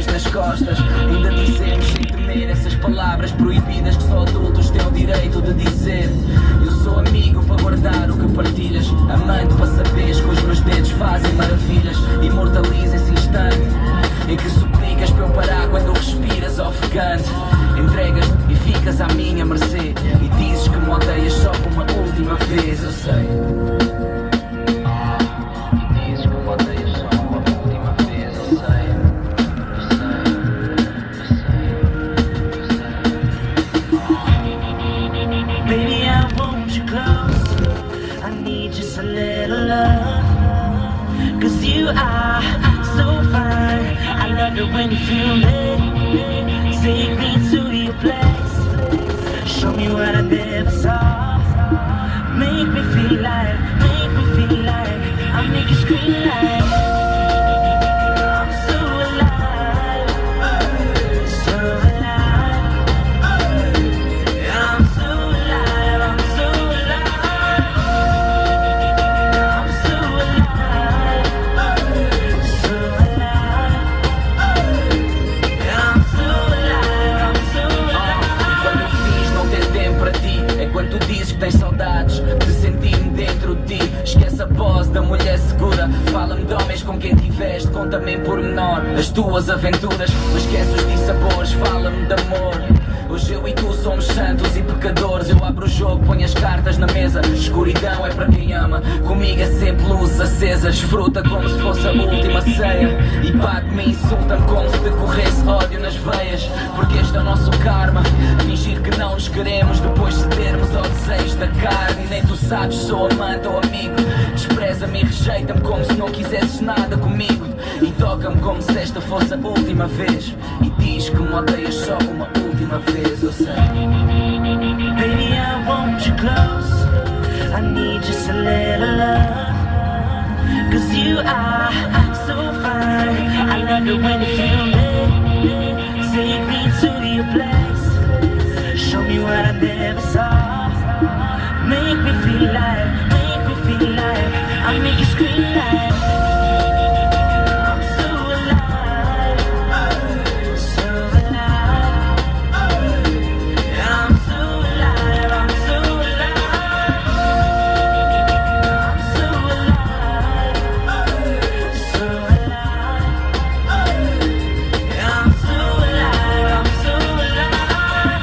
pés nas costas. Ainda dissemos sem temer essas palavras proibidas que só adultos têm o direito de dizer. Eu sou amigo para guardar o que partilhas, amante para saberes que os meus dedos fazem maravilhas. Imortaliza esse instante em que suplicas para eu parar quando respiras ofegante. Entregas e ficas à minha mercê e dizes que me odeias só por uma última vez. Eu sei. Baby, I want you close. I need just a little love. Cause you are so fine. I love it when you feel it. Take me to your place. Show me what I never saw. Make me feel like I'll make you scream like I'm so alive, so alive. I'm so alive, I'm so alive. I'm so alive, so alive. I'm so alive, I'm so alive. Quando eu fiz não ter tempo para ti, é quando tu dizes que tens saudades de sentir-me dentro de ti. Esquece a voz da mulher segura, fala-me de homens com quem tiveste, conta-me em pormenor as tuas aventuras. Não esquece os dissabores, fala-me de amor. Hoje eu e tu somos santos e pecadores. Eu abro o jogo, ponho as cartas na mesa. Escuridão é para quem ama, comigo é sempre luzes acesas. Desfruta como se fosse a última ceia e bate-me e insulta-me como se decorresse ódio nas veias. Porque este é o nosso karma, fingir que não nos queremos depois cedermos ao desejo da carne. Nem tu sabes se sou amante ou amigo. Despreza-me e rejeita-me como se não quisesses nada comigo. E toca-me como se esta fosse a última vez. E diz que me odeias só uma última vez, eu sei. Baby, I want you close. I need just a little love. Cause you are so fine. I love it when you feel it. Take me to your place. Show me what I never saw. Make me feel like I'll make you scream like I'm so alive, so alive. I'm so alive, I'm so alive. I'm so alive, so alive. I'm so alive, I'm so alive.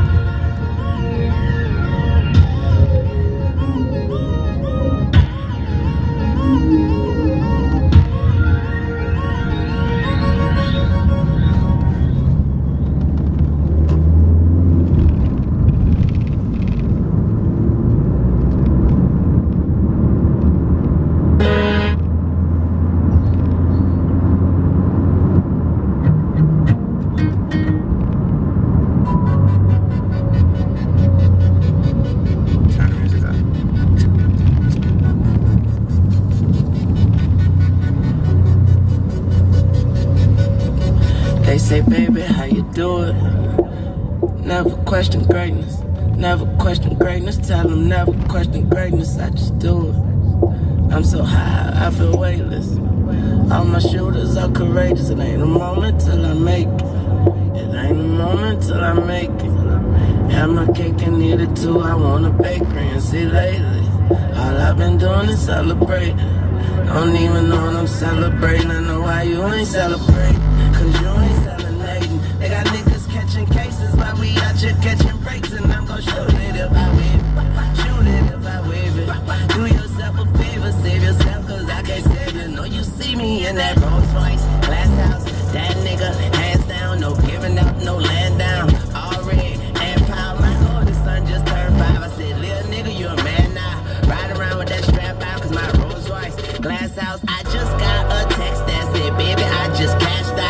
They say, baby, how you do it? Never question greatness, never question greatness. Tell them never question greatness, I just do it. I'm so high, I feel weightless. All my shooters are courageous. It ain't a moment till I make it. It ain't a moment till I make it. Have my cake and eat it too. I want a bakery and see lately all I've been doing is celebrate. Don't even know what I'm celebrating. I know why you ain't celebrating, cause you ain't celebrating. They got niggas catching cases while we out here catching breaks. And I'm gon' shoot it if I wave it. Shoot it if I wave it. Do yourself a favor, save yourself, cause I can't save you. Know you see me in that Rolls Royce, glass house. That nigga, hands down, no giving up, no laying down. All red and proud, my oldest son just turned 5. I said, little nigga, you a man now. Ride around with that strap out, cause my Rolls Royce, glass house. I just got a text that said, baby, I just cashed out.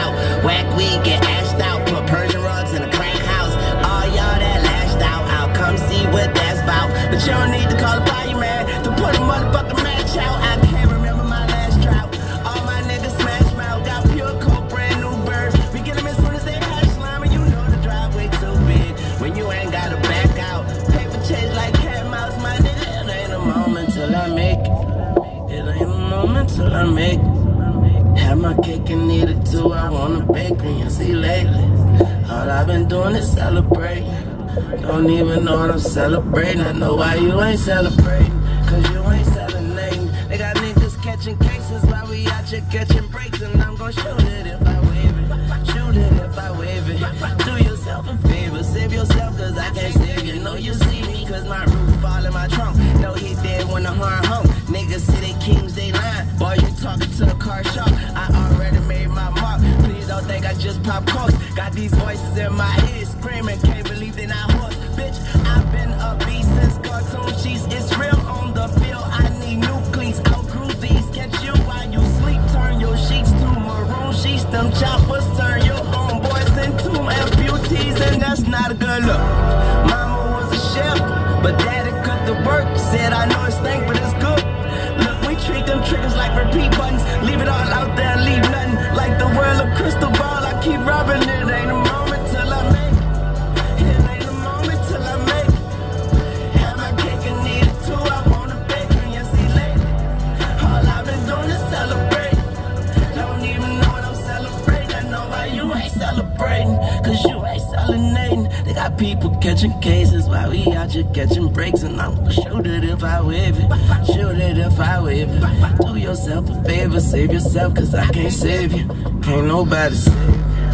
bakery and see lately. All I've been doing is celebrating. Don't even know what I'm celebrating. I know why you ain't celebrating, cause you ain't selling nothing. They got niggas catching cases while we out here catching breaks. And I'm gon' shoot it if I wave it. Shoot it if I wave it. Do yourself a favor, save yourself cause I can't save you. Know you see me cause my roof fall in my trunk. Know he dead when the horn hung. Niggas say they kings, they lying. Boy, you talking to the car shop. I already made my mark. Please don't think I just pop coke. Got these voices in my head screaming, can't believe they not horse. Bitch, I've been a beast since cartoon cheese. It's real on the field. I need new cleats. Outgrew these. Catch you while you sleep. Turn your sheets to maroon sheets. Them choppers turn your homeboys into amputees, and that's not a good look. Mama was a chef, but daddy cut the work. Said I know it stink, but it's good. Look, we treat them triggers like repeat buttons. Leave it all out there, leave nothing. Like the world of crystal ball, I keep rubbing it. Ain't a moment till I make it. It ain't a moment till I make it. Have my cake and eat it too. I want a bakery and see lately. All I've been doing is celebrate. Don't even know what I'm celebrating. I know why you ain't celebrating, cause you ain't selling. They got people catching cases while we out here catching breaks. And I'm gonna shoot it if I wave it. Shoot it if I wave it. Do yourself a favor, save yourself cause I can't save you. Can't nobody save you.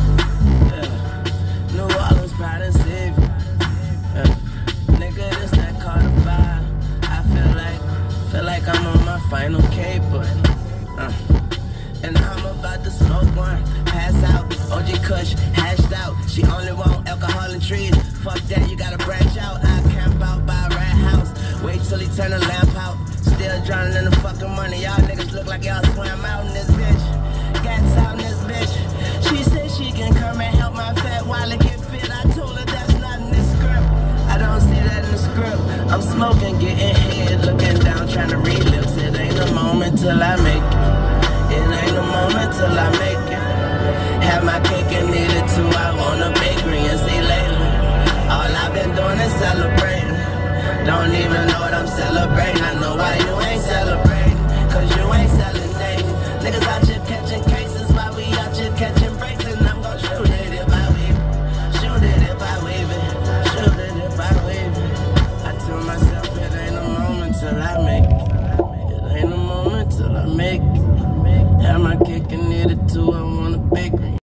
New Orleans proud and save you. Nigga, this that Carter vibe. I feel like I'm on my final caper. And I'm about to smoke one, pass out, OG Kush, hashed out. She only want alcohol and trees. Fuck that, you gotta branch out. I camp out by a rat house. Wait till he turn the lamp out. Still drowning in the fucking money. Y'all niggas look like y'all swam out in this bitch. Gats out in this bitch. She said she can come and help my fat wallet get fit. I told her that's not in this script. I don't see that in the script. I'm smoking, getting head, looking down, trying to read lips. It ain't a moment till I make it. It ain't a moment till I make it. Have my cake and eat it too. I want a bakery and see lately. All I've been doing is celebrating. Don't even know what I'm celebrating. I know why you ain't celebrating, cause you ain't selling dating. Niggas out